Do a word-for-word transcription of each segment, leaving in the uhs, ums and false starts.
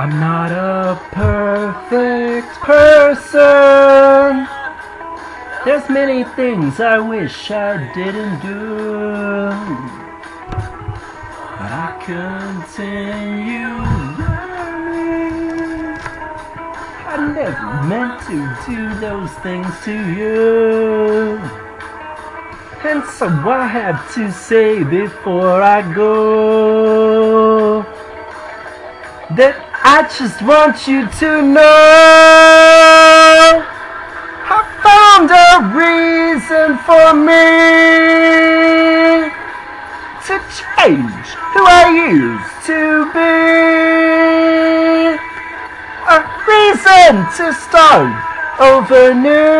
I'm not a perfect person. There's many things I wish I didn't do, but I continue learning. I never meant to do those things to you, and so I have to say before I go that I just want you to know I found a reason for me to change who I used to be. A reason to start over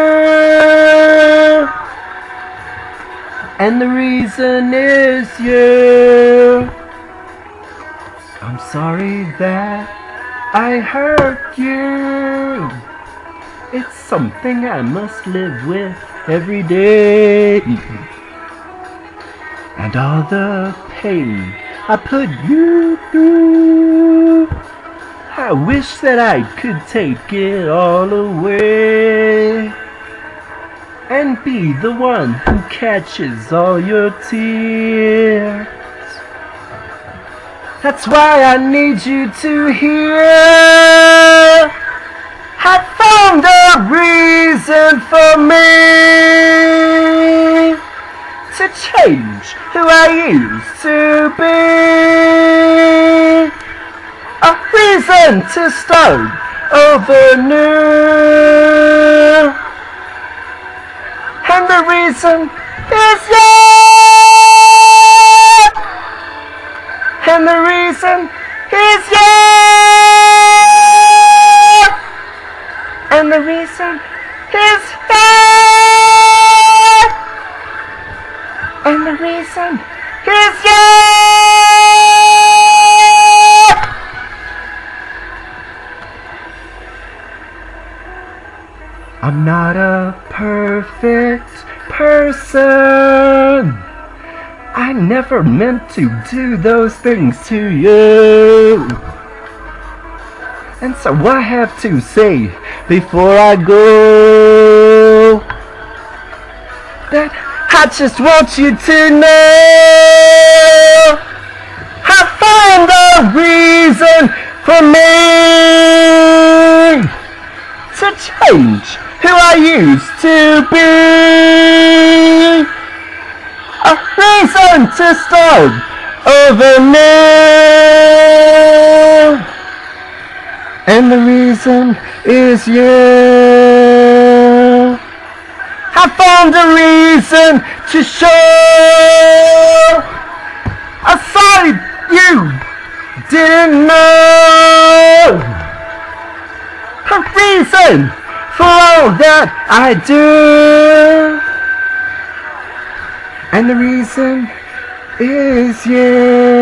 new. And the reason is you. I'm sorry that I hurt you. It's something I must live with every day. And all the pain I put you through, I wish that I could take it all away and be the one who catches all your tears. That's why I need you to hear I found a reason for me to change who I used to be. A reason to start over new. And the reason is you. And the reason is you. And the reason is you. And the reason is you. I'm not a perfect person. I never meant to do those things to you. And so I have to say before I go that I just want you to know I found a reason for me to change who I used to be. A reason to start over new. And the reason is you. I found a reason to show a side you didn't know. A reason for all that I do. And the reason is you.